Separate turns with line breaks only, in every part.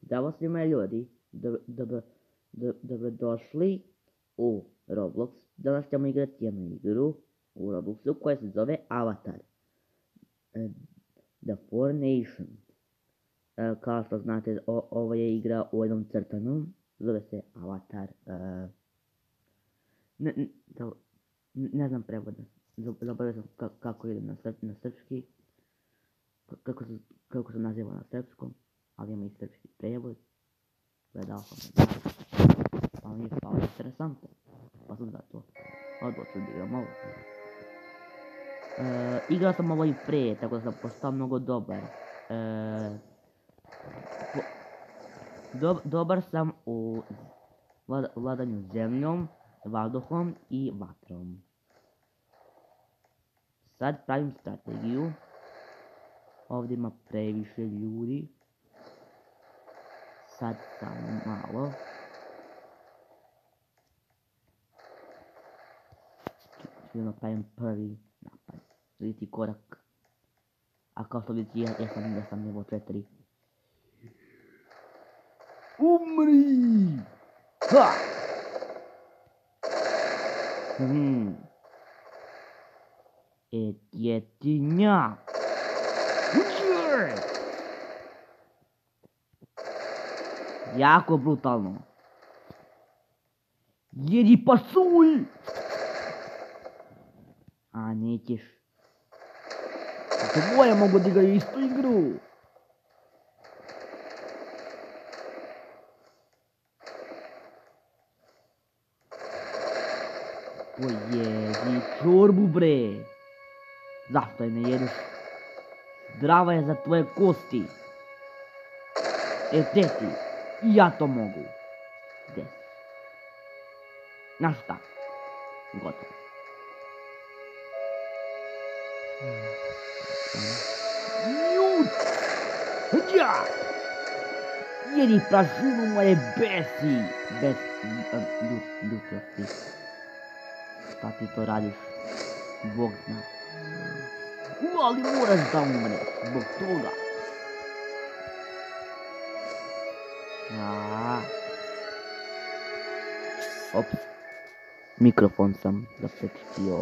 Zdravo svima ljudi, dobrodošli u Roblox. Danas ćemo igrati jednu igru u Robloxu koja se zove Avatar. The Four Nations. Kao što znate, ovo je igra u jednom crtanom, zove se Avatar. Ne znam prevoda, zaboravio sam kako ide na srpski, kako se naziva na srpskom, ali ima i srpski prevod. Gledao sam pa mi je stalo interesantno, pa sam zato odlučio da igram ovo. Igrao sam ovo i prije, tako da sam postao mnogo dobar. Dobar sam u vladanju zemljom, vazduhom i vatrom. Sad pravim strategiju. Ovdje ima previše ljudi. Sad samo malo. Ćemo pravim prvi napad. Vidite korak. A kao što vidite, ja sam nivo 4. Umri! Ha! Etjetinja! Jako brutalno. Jedi pasulj! A nećeš. Dvoje mogu da igraju istu igru. Pojedi čorbu bre. Zašto je ne jedeš? Zdrava je za tvoje kosti. Teti, i ja to mogu. Gdje si? Znaš šta? Gotovo. Ljud! Hdja! Jedi prašinu moje besi! Bez ljutosti. Šta ti to radiš? Bog zna. Ali moraš da umreš zbog toga. Ops. Mikrofon sam zapečitio.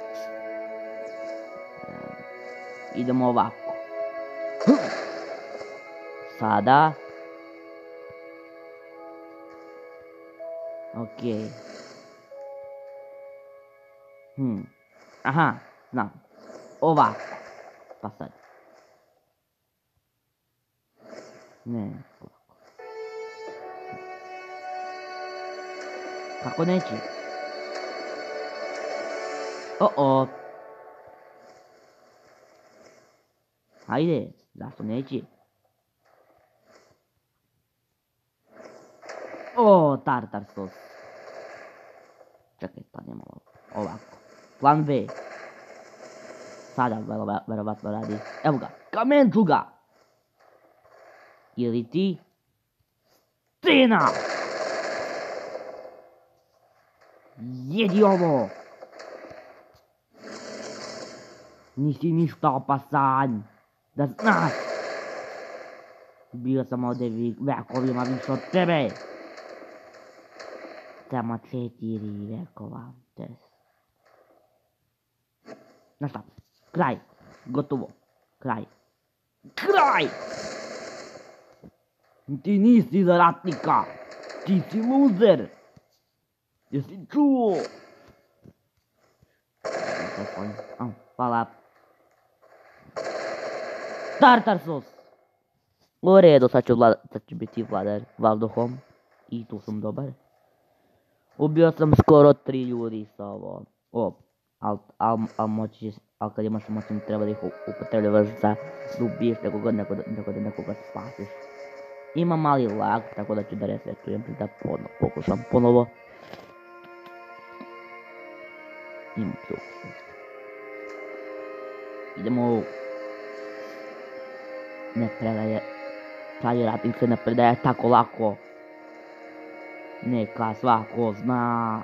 Idemo ovako. Sada. Okej. Aha, znam. Ovako. Pa sad. Ne, ovako. Kako neće? Hajde, zašto neće? Tartar sos. Čekaj, stanemo ovako. Plan B. Sada verovatno radi. Evo ga, kamenču ga! Ili ti? Stina! Jedi ovo! Nisi ništa opasan. Da znaš! Bio sam ovdje vekovima više od tebe. Samo 4 vekova. Znaš šta? Kraj. Gotovo. Kraj. Kraj! Ti nisi za ratnika. Ti si loser. Jesi čuo? Hvala. Tartar sos. U redu, sad ću biti vladar vazduhom. I tu sam dobar. Ubio sam skoro 3 ljudi sa ovo. Ali kad imaš moć, treba da ih upotrebljavaš da ubiješ nekoga spasiš. Ima mali lag, tako da ću da resetujem da pokušam ponovo. Imam tu. Idemo. Ne predaje. Pravi ratnik se ne predaje tako lako. Neka svako zna.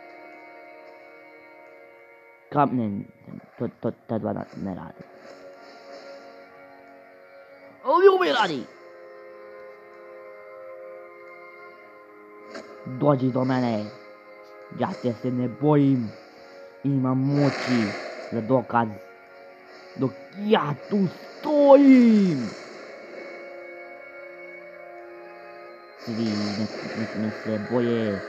To dva ne radi. Ali uvijek radi! Dođi do mene. Ja te se ne bojim. Imam moći za dokaz. Dok ja tu stojim. Svi nek me se boje.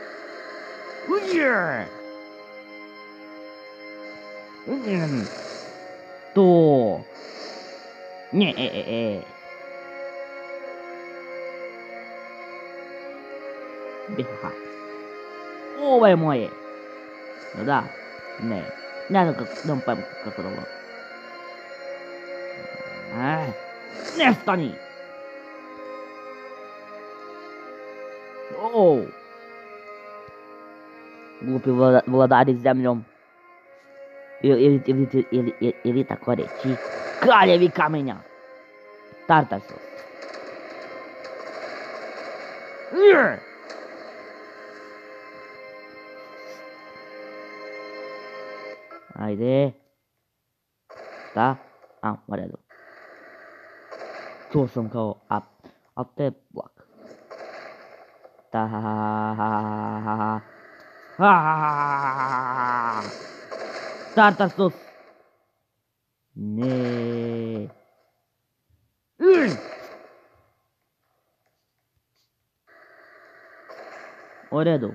To. Ne, Biha. Ovo je moje. No da, ne. Ne znam kako da ovo. Nestani! Glupi vladari zemljom. Ili tako reći, kraljevi kamenja. Tartarsos. Ajde. Šta? U redu. To sam kao a to je blok. Tartarsos. Ne. U redu.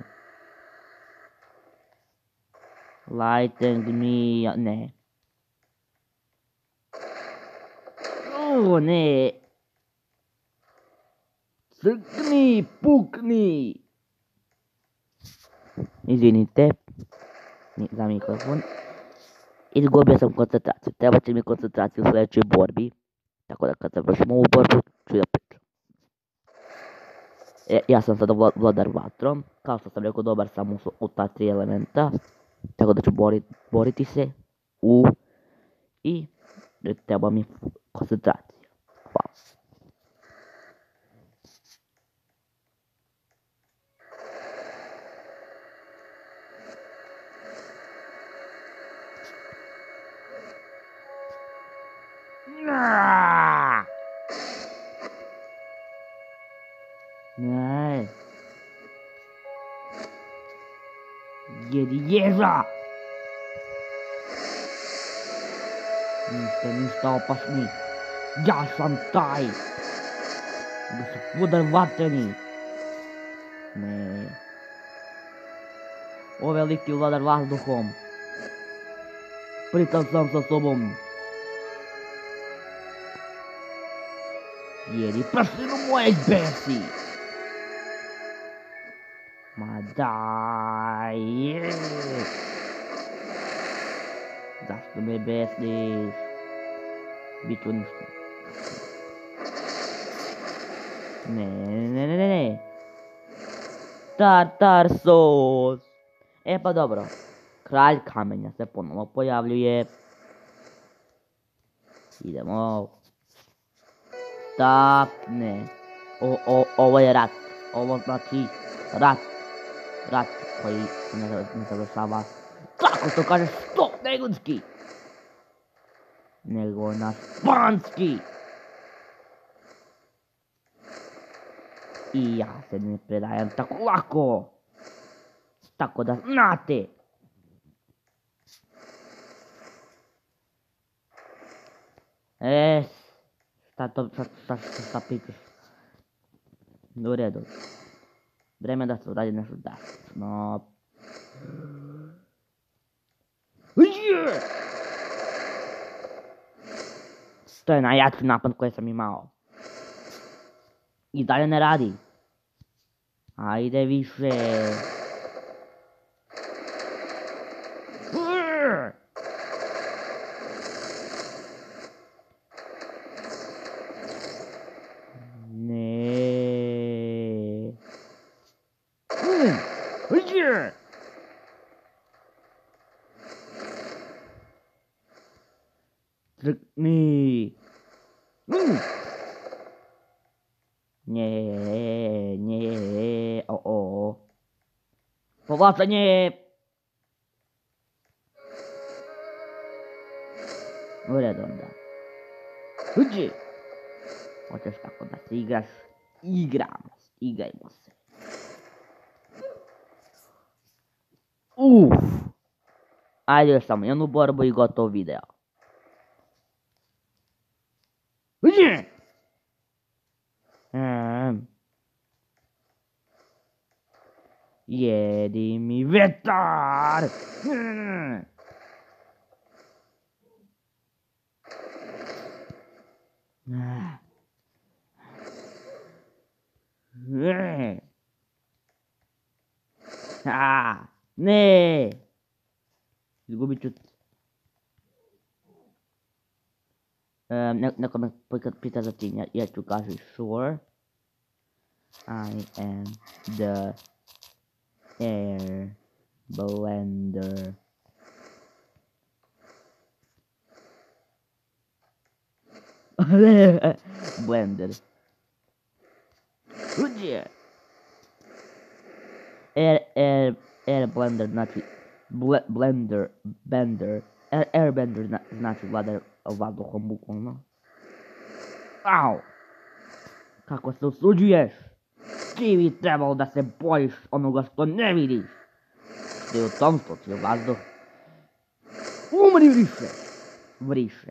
Lightning me, ne. Ne. Crkni, pukni. Izvinite. Za mikrofon. Izgubio sam koncentraciju. Treba će mi koncentraciju u sljedećoj borbi. Tako da kad završimo ovu borbu, ću da pričam. Ja sam sada vladar vatrom. Kao što sam rekao, dobar sam u ta 3 elementa. Tako da ću boriti se i treba mi koncentracija. Hvala. Ne. Jedi ježa. Niste ništa opasni. Ja sam taj. Gospodar vatreni. Ne. O veliki vladar vazduhom. Pritam sam sa sobom. Jedi prašinu moje besi. Ma daj. Zašto me besniš? Biću ništa. Ne. Tartarsos. Pa dobro. Kralj kamenja se ponovo pojavljuje. Idemo. Stop, ne. Ovo je rat. Ovo znači rat. Rat koji ne završava. Kako to kažeš stop, ne engleski. Nego na španski. I ja se ne predajem tako lako. Tako da znate. Šta pitaš? U redu. Vreme da se uradi nešto dasno. To je najjači napad koji sam imao. I dalje ne radi. Ajde više. Trkni. Nie. Povlačenje. U redu onda. Uđi. Hoćeš tako da se igraš? Igrajmo se. Ajde još samo jednu borbu i gotov video. Jedi mi vetar! Ne! Izgubit ću... Neko me pita za tim, ja ću kaži sure. I am the air blender. Blender. Air blender znači blender, bender. Airbender znači vladar vazduhom bukvalno. Au! Kako se usuđuješ? Ti bi trebalo da se bojiš onoga što ne vidiš. Što je u tom slučaju vazduh. Umri vriše! Vriše.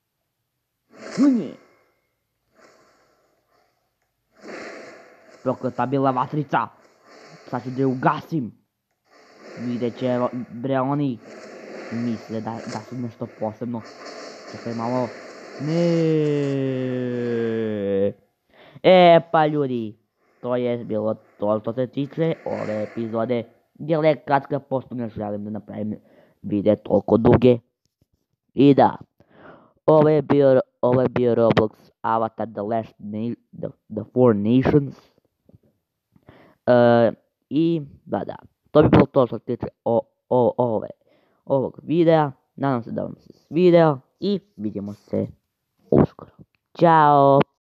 Prokleta bila vatrica. Sad ću da je ugasim. Vidjet će bre oni. Misle da su nešto posebno. Čekaj malo. Pa ljudi. To je bilo to što se tiče ove epizode. Jer je kratka, pošto ne želim da napravim videe toliko duge. I da. Ovo je bio Roblox Avatar The Four Nations. I da. To bi bilo to što se tiče ovog videa. Nadam se da vam se svideo i vidimo se uskoro. Ćao!